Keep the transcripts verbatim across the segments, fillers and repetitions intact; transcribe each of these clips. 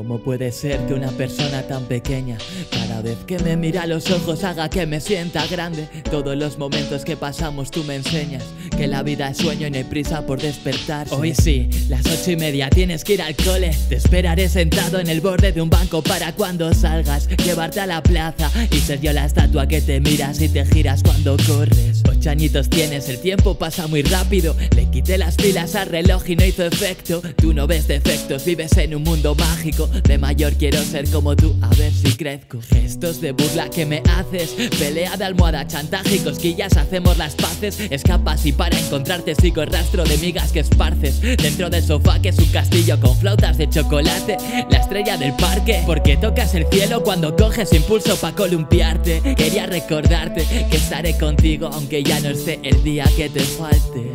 ¿Cómo puede ser que una persona tan pequeña cada vez que me mira a los ojos haga que me sienta grande? Todos los momentos que pasamos tú me enseñas que la vida es sueño y no hay prisa por despertarse. Hoy sí, las ocho y media tienes que ir al cole. Te esperaré sentado en el borde de un banco para cuando salgas llevarte a la plaza y ser yo la estatua que te miras y te giras cuando corres. Ocho añitos tienes, el tiempo pasa muy rápido. Le quité las pilas al reloj y no hizo efecto. Tú no ves defectos, vives en un mundo mágico. De mayor quiero ser como tú, a ver si crezco. Gestos de burla que me haces, pelea de almohada, chantaje y cosquillas, hacemos las paces. Escapas y para encontrarte sigo el rastro de migas que esparces dentro del sofá que es un castillo con flautas de chocolate. La estrella del parque, porque tocas el cielo cuando coges impulso pa' columpiarte. Quería recordarte que estaré contigo aunque ya no esté el día que te falte.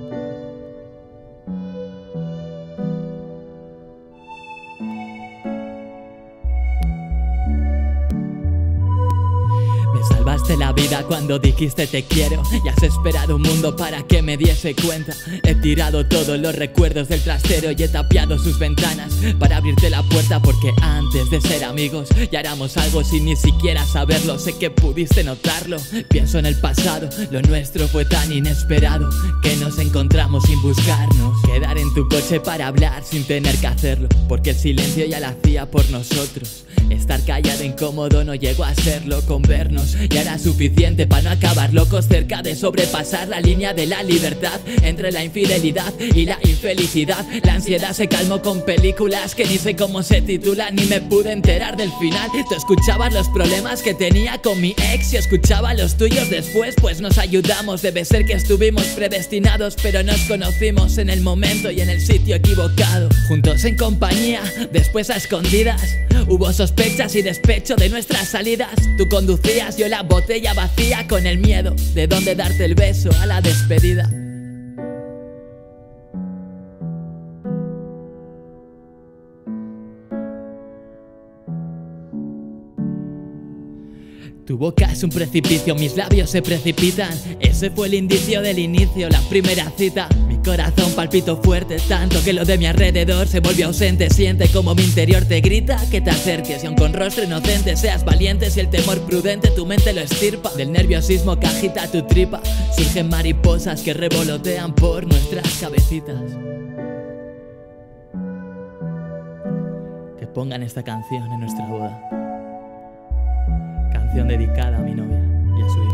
Salvaste la vida cuando dijiste te quiero y has esperado un mundo para que me diese cuenta. He tirado todos los recuerdos del trastero y he tapiado sus ventanas para abrirte la puerta, porque antes de ser amigos ya éramos algo sin ni siquiera saberlo. Sé que pudiste notarlo. Pienso en el pasado, lo nuestro fue tan inesperado que nos encontramos sin buscarnos. Quedar en tu coche para hablar sin tener que hacerlo, porque el silencio ya lo hacía por nosotros. Estar callado incómodo no llegó a serlo con vernos. Ya era suficiente para no acabar locos, cerca de sobrepasar la línea de la libertad entre la infidelidad y la infelicidad. La ansiedad se calmó con películas que ni sé cómo se titulan, ni me pude enterar del final. Tú escuchabas los problemas que tenía con mi ex y escuchaba los tuyos después, pues nos ayudamos. Debe ser que estuvimos predestinados, pero nos conocimos en el momento y en el sitio equivocado. Juntos en compañía, después a escondidas. Hubo sospechas y despecho de nuestras salidas. Tú conducías, yo la botella vacía, con el miedo de dónde darte el beso a la despedida. Tu boca es un precipicio, mis labios se precipitan. Ese fue el indicio del inicio, la primera cita. Mi corazón palpitó fuerte, tanto que lo de mi alrededor se volvió ausente. Siente como mi interior te grita que te acerques, y aun con rostro inocente seas valiente. Si el temor prudente tu mente lo estirpa, del nerviosismo que agita tu tripa surgen mariposas que revolotean por nuestras cabecitas. Que pongan esta canción en nuestra boda, canción dedicada a mi novia y a su hija.